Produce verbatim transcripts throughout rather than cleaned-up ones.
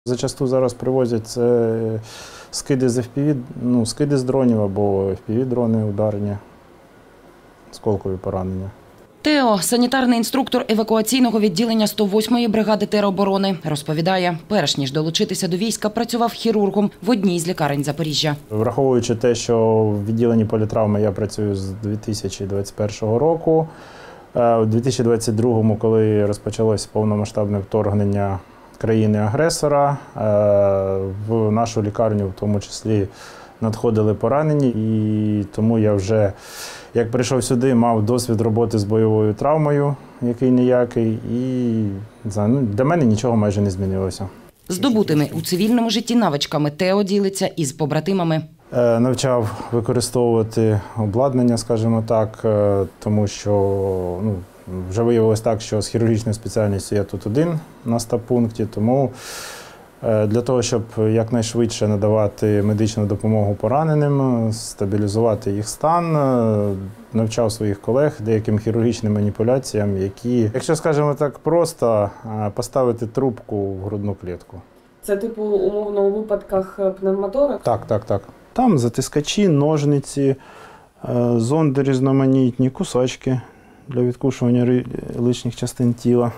Зачасту зараз привозять це скиди з еф пі ві, ну, скиди з дронів або еф пі ві-дрони ударні, осколкові поранення. Тео – санітарний інструктор евакуаційного відділення сто восьмої бригади тероборони. Розповідає, перш ніж долучитися до війська, працював хірургом в одній з лікарень Запоріжжя. Враховуючи те, що в відділенні політравми я працюю з дві тисячі двадцять першого року, у дві тисячі двадцять другому, коли розпочалося повномасштабне вторгнення країни-агресора, в нашу лікарню в тому числі надходили поранені, і тому я вже, як прийшов сюди, мав досвід роботи з бойовою травмою, який-ніякий, і ну, для мене нічого майже не змінилося. Здобутими у цивільному житті навичками Тео ділиться із побратимами. Навчав використовувати обладнання, скажімо так, тому що ну, вже виявилось так, що з хірургічною спеціальністю я тут один на стаб-пункті, тому для того, щоб якнайшвидше надавати медичну допомогу пораненим, стабілізувати їх стан, навчав своїх колег деяким хірургічним маніпуляціям, які, якщо, скажімо так, просто поставити трубку в грудну клітку. Це, типу, умовно, у випадках пневмотораксу? Так, так, так. Там затискачі, ножниці, зонди різноманітні, кусачки для відкушування лишніх частин тіла.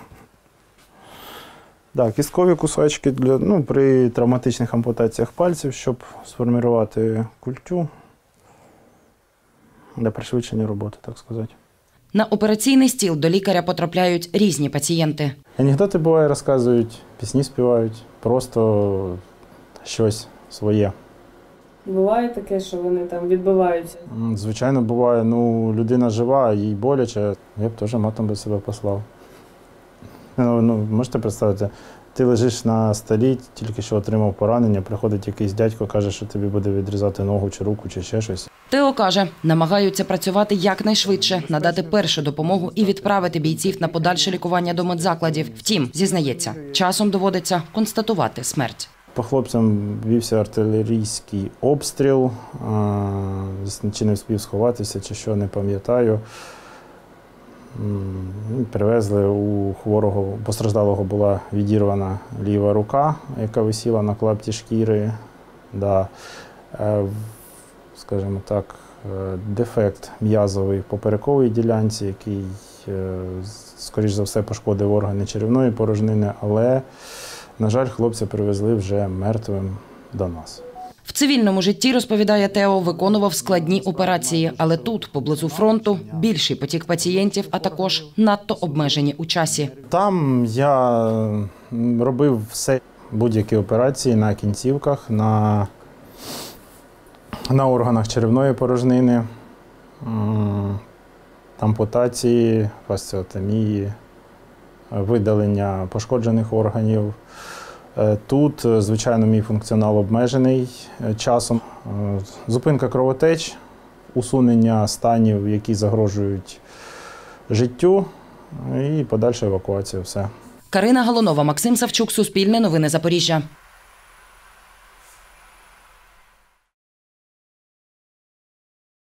Так, кісткові кусачки для, ну, при травматичних ампутаціях пальців, щоб сформувати культю для пришвидшення роботи, так сказати. На операційний стіл до лікаря потрапляють різні пацієнти. Анекдоти буває, розказують, пісні співають, просто щось своє. Буває таке, що вони там відбиваються? Звичайно, буває. Ну, людина жива, їй боляче. Я б теж матом би себе послав. Ну, ну, можете представити, ти лежиш на столі, тільки що отримав поранення, приходить якийсь дядько, каже, що тобі буде відрізати ногу чи руку, чи ще щось. Тео каже, намагаються працювати якнайшвидше, надати першу допомогу і відправити бійців на подальше лікування до медзакладів. Втім, зізнається, часом доводиться констатувати смерть. По хлопцям вівся артилерійський обстріл, чи не встиг сховатися, чи що, не пам'ятаю. Привезли, у хворого, постраждалого була відірвана ліва рука, яка висіла на клапті шкіри. Да. Скажімо так, дефект м'язовий в поперековій ділянці, який, скоріш за все, пошкодив органи черевної порожнини, але, на жаль, хлопця привезли вже мертвим до нас. В цивільному житті, розповідає Тео, виконував складні операції, але тут, поблизу фронту, більший потік пацієнтів, а також надто обмежені у часі. Там я робив все, будь-які операції на кінцівках, на, на органах черевної порожнини, ампутації, фасціотомії, видалення пошкоджених органів. Тут, звичайно, мій функціонал обмежений часом. Зупинка кровотеч, усунення станів, які загрожують життю, і подальша евакуація. Все. Карина Галунова, Максим Савчук, Суспільне новини Запоріжжя.